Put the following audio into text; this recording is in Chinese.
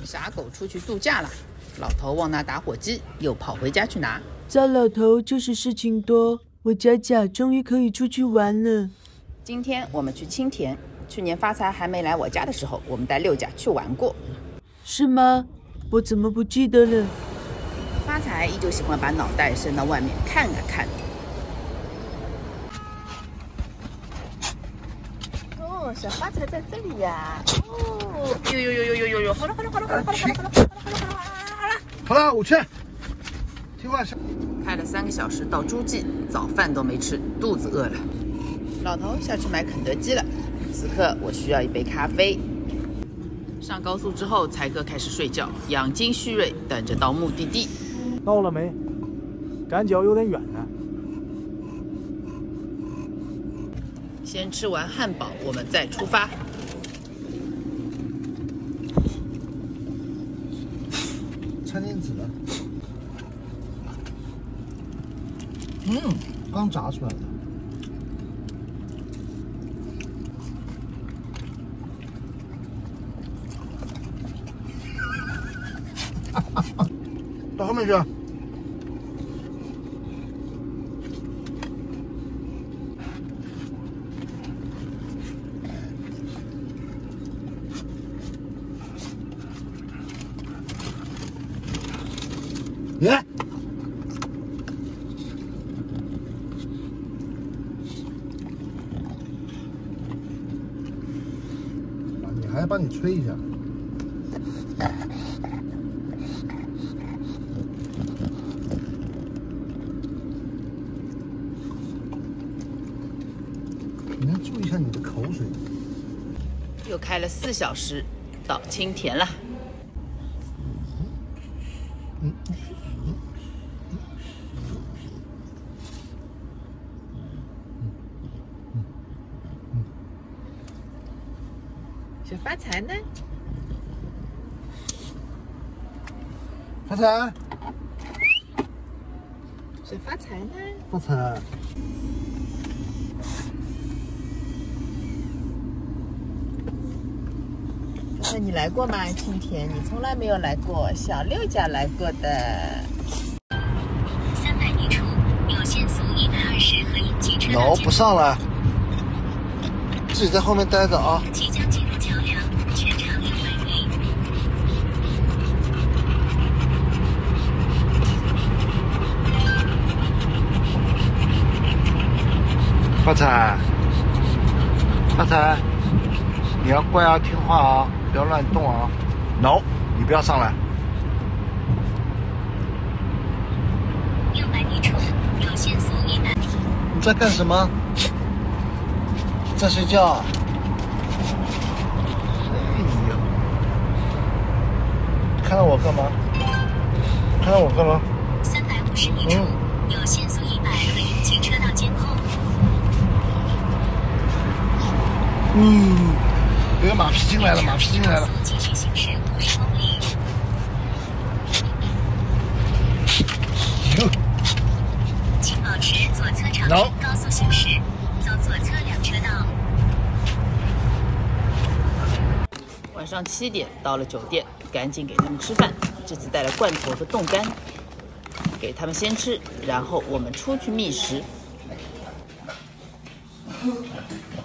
傻狗出去度假了，老头忘拿打火机，又跑回家去拿。 糟老头就是事情多，我佳佳终于可以出去玩了。 今天我们去青田，去年发财还没来我家的时候，我们带六甲去玩过。 是吗？我怎么不记得了？ 发财依旧喜欢把脑袋伸到外面看啊看。哦，小发财在这里呀！哦，呦，好了， 好了，我去。听话是。 开了3个小时到诸暨，早饭都没吃，肚子饿了。老头下去买肯德基了。此刻我需要一杯咖啡。上高速之后，才哥开始睡觉，养精蓄锐，等着到目的地。 到了没？赶脚有点远呢。 先吃完汉堡，我们再出发。 餐巾纸呢？刚炸出来的。到后面去。耶！你还要帮你吹一下。你要注意一下你的口水。 又开了4小时，到青田了。小发财呢？ 发财！ 小发财呢？ 发财！ 那你来过吗？青田，你从来没有来过，小六家来过的。 300米处有限速120和应急车道。 不上来，自己在后面待着啊。 即将进入桥梁，全长600米。 发财，发财，你要乖啊，听话啊，不要乱动啊。No， 你不要上来。 600米处有限速100。 你在干什么？在睡觉啊？哎呦，看到我干嘛？看到我干嘛 ？350米处有限速100和应急车道监控。 有个马匹进来了，马匹进来了。 继续行驶50公里。请保持左侧长线高速行驶，走左侧2车道。 晚上7点到了酒店，赶紧给他们吃饭。这次带了罐头和冻干，给他们先吃，然后我们出去觅食。